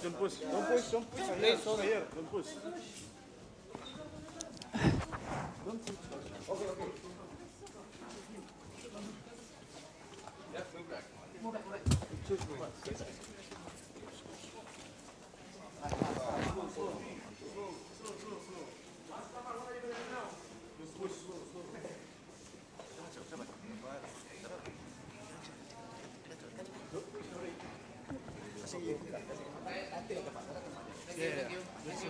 Don't push. Don't push. Don't push. Here. Here. Don't push. Don't push. Okay. Okay. Yeah. Move back. Move back. Move back. Move back. Slow. Just push. Slow. Yeah.